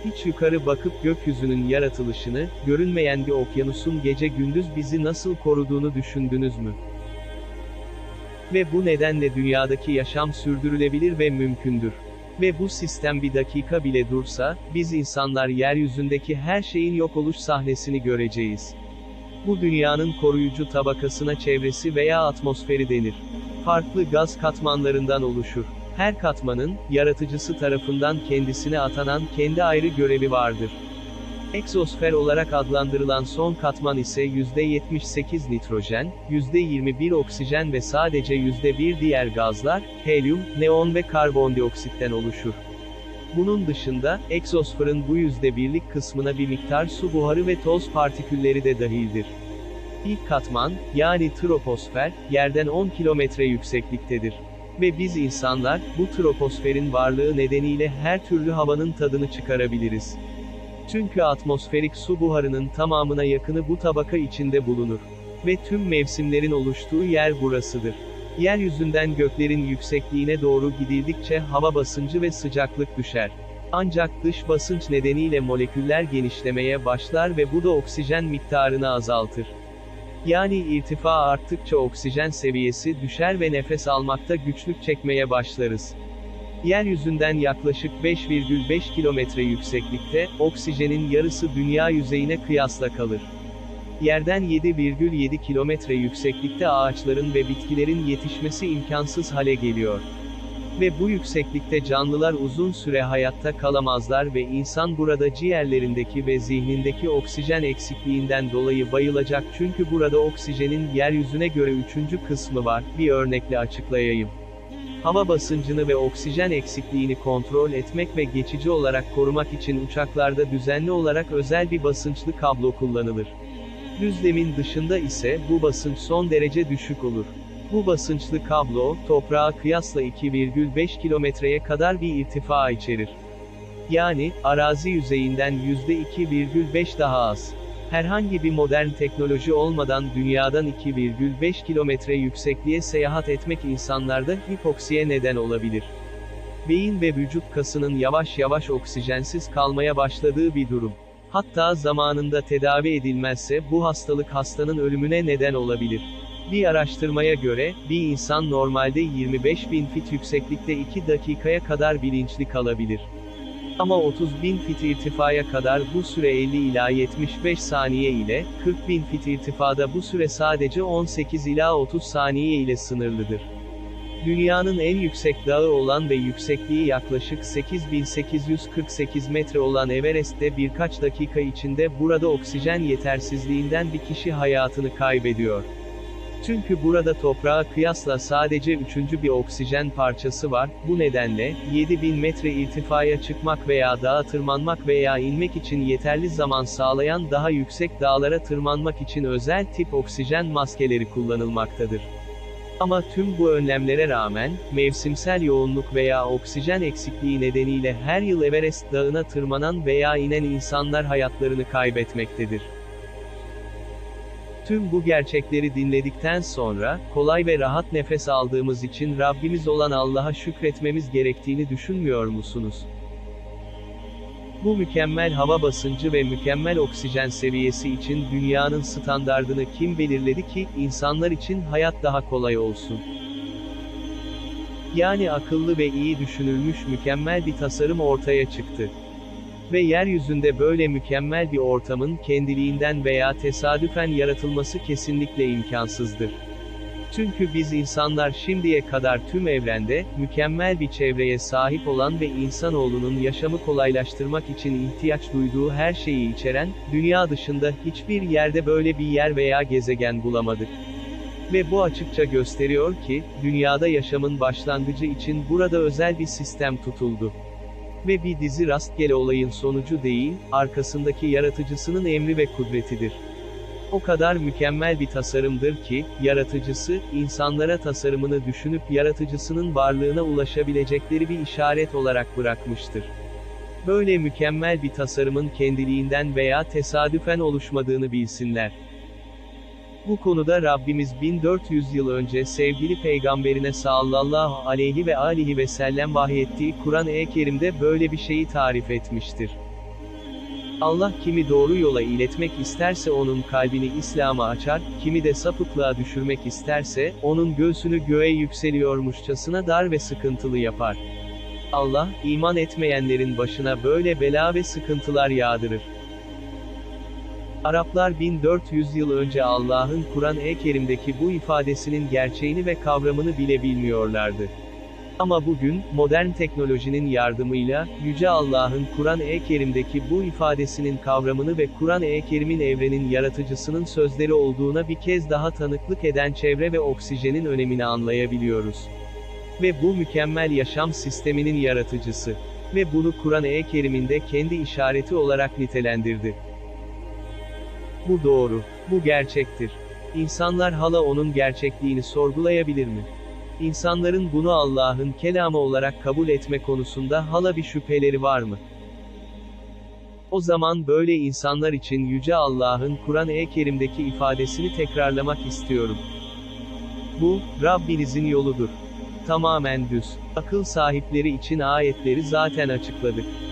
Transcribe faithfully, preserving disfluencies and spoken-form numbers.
Hiç yukarı bakıp gökyüzünün yaratılışını, görünmeyen bir okyanusun gece gündüz bizi nasıl koruduğunu düşündünüz mü? Ve bu nedenle dünyadaki yaşam sürdürülebilir ve mümkündür. Ve bu sistem bir dakika bile dursa, biz insanlar yeryüzündeki her şeyin yok oluş sahnesini göreceğiz. Bu dünyanın koruyucu tabakasına çevresi veya atmosferi denir. Farklı gaz katmanlarından oluşur. Her katmanın, yaratıcısı tarafından kendisine atanan kendi ayrı görevi vardır. Egzosfer olarak adlandırılan son katman ise yüzde yetmiş sekiz nitrojen, yüzde yirmi bir oksijen ve sadece yüzde bir diğer gazlar, helyum, neon ve karbondioksitten oluşur. Bunun dışında, egzosferın bu yüzde birlik kısmına bir miktar su buharı ve toz partikülleri de dahildir. İlk katman, yani troposfer, yerden on kilometre yüksekliktedir. Ve biz insanlar, bu troposferin varlığı nedeniyle her türlü havanın tadını çıkarabiliriz. Çünkü atmosferik su buharının tamamına yakını bu tabaka içinde bulunur. Ve tüm mevsimlerin oluştuğu yer burasıdır. Yeryüzünden göklerin yüksekliğine doğru gidildikçe hava basıncı ve sıcaklık düşer. Ancak dış basınç nedeniyle moleküller genişlemeye başlar ve bu da oksijen miktarını azaltır. Yani irtifa arttıkça oksijen seviyesi düşer ve nefes almakta güçlük çekmeye başlarız. Yeryüzünden yaklaşık beş virgül beş kilometre yükseklikte, oksijenin yarısı dünya yüzeyine kıyasla kalır. Yerden yedi virgül yedi kilometre yükseklikte ağaçların ve bitkilerin yetişmesi imkansız hale geliyor. Ve bu yükseklikte canlılar uzun süre hayatta kalamazlar ve insan burada ciğerlerindeki ve zihnindeki oksijen eksikliğinden dolayı bayılacak çünkü burada oksijenin yeryüzüne göre üçüncü kısmı var. Bir örnekle açıklayayım. Hava basıncını ve oksijen eksikliğini kontrol etmek ve geçici olarak korumak için uçaklarda düzenli olarak özel bir basınçlı kablo kullanılır. Düzlemin dışında ise bu basınç son derece düşük olur. Bu basınçlı kablo, toprağa kıyasla iki virgül beş kilometreye kadar bir irtifa içerir. Yani, arazi yüzeyinden yüzde iki virgül beş daha az. Herhangi bir modern teknoloji olmadan dünyadan iki virgül beş kilometre yüksekliğe seyahat etmek insanlarda hipoksiye neden olabilir. Beyin ve vücut kasının yavaş yavaş oksijensiz kalmaya başladığı bir durum. Hatta zamanında tedavi edilmezse bu hastalık hastanın ölümüne neden olabilir. Bir araştırmaya göre, bir insan normalde yirmi beş bin fit yükseklikte iki dakikaya kadar bilinçli kalabilir. Ama otuz bin fit irtifaya kadar bu süre elli ila yetmiş beş saniye ile, kırk bin fit irtifada bu süre sadece on sekiz ila otuz saniye ile sınırlıdır. Dünyanın en yüksek dağı olan ve yüksekliği yaklaşık sekiz bin sekiz yüz kırk sekiz metre olan Everest'te birkaç dakika içinde burada oksijen yetersizliğinden bir kişi hayatını kaybediyor. Çünkü burada toprağa kıyasla sadece üçüncü bir oksijen parçası var, bu nedenle, yedi bin metre irtifaya çıkmak veya dağa tırmanmak veya inmek için yeterli zaman sağlayan daha yüksek dağlara tırmanmak için özel tip oksijen maskeleri kullanılmaktadır. Ama tüm bu önlemlere rağmen, mevsimsel yoğunluk veya oksijen eksikliği nedeniyle her yıl Everest Dağı'na tırmanan veya inen insanlar hayatlarını kaybetmektedir. Tüm bu gerçekleri dinledikten sonra, kolay ve rahat nefes aldığımız için Rabbimiz olan Allah'a şükretmemiz gerektiğini düşünmüyor musunuz? Bu mükemmel hava basıncı ve mükemmel oksijen seviyesi için dünyanın standardını kim belirledi ki, insanlar için hayat daha kolay olsun? Yani akıllı ve iyi düşünülmüş mükemmel bir tasarım ortaya çıktı. Ve yeryüzünde böyle mükemmel bir ortamın kendiliğinden veya tesadüfen yaratılması kesinlikle imkansızdır. Çünkü biz insanlar şimdiye kadar tüm evrende, mükemmel bir çevreye sahip olan ve insanoğlunun yaşamı kolaylaştırmak için ihtiyaç duyduğu her şeyi içeren, dünya dışında hiçbir yerde böyle bir yer veya gezegen bulamadık. Ve bu açıkça gösteriyor ki, dünyada yaşamın başlangıcı için burada özel bir sistem tutuldu. Ve bir dizi rastgele olayın sonucu değil, arkasındaki yaratıcısının emri ve kudretidir. O kadar mükemmel bir tasarımdır ki, yaratıcısı, insanlara tasarımını düşünüp yaratıcısının varlığına ulaşabilecekleri bir işaret olarak bırakmıştır. Böyle mükemmel bir tasarımın kendiliğinden veya tesadüfen oluşmadığını bilsinler. Bu konuda Rabbimiz bin dört yüz yıl önce sevgili peygamberine sallallahu aleyhi ve aleyhi ve sellem vahyettiği Kur'an-ı Kerim'de böyle bir şeyi tarif etmiştir. Allah kimi doğru yola iletmek isterse onun kalbini İslam'a açar, kimi de sapıklığa düşürmek isterse, onun göğsünü göğe yükseliyormuşçasına dar ve sıkıntılı yapar. Allah, iman etmeyenlerin başına böyle bela ve sıkıntılar yağdırır. Araplar bin dört yüz yıl önce Allah'ın Kur'an-ı Kerim'deki bu ifadesinin gerçeğini ve kavramını bile bilmiyorlardı. Ama bugün, modern teknolojinin yardımıyla, Yüce Allah'ın Kur'an-ı Kerim'deki bu ifadesinin kavramını ve Kur'an-ı Kerim'in evrenin yaratıcısının sözleri olduğuna bir kez daha tanıklık eden çevre ve oksijenin önemini anlayabiliyoruz. Ve bu mükemmel yaşam sisteminin yaratıcısı. Ve bunu Kur'an-ı Kerim'inde kendi işareti olarak nitelendirdi. Bu doğru. Bu gerçektir. İnsanlar hala onun gerçekliğini sorgulayabilir mi? İnsanların bunu Allah'ın kelamı olarak kabul etme konusunda hala bir şüpheleri var mı? O zaman böyle insanlar için Yüce Allah'ın Kur'an-ı Kerim'deki ifadesini tekrarlamak istiyorum. Bu, Rabbinizin yoludur. Tamamen düz. Akıl sahipleri için ayetleri zaten açıkladık.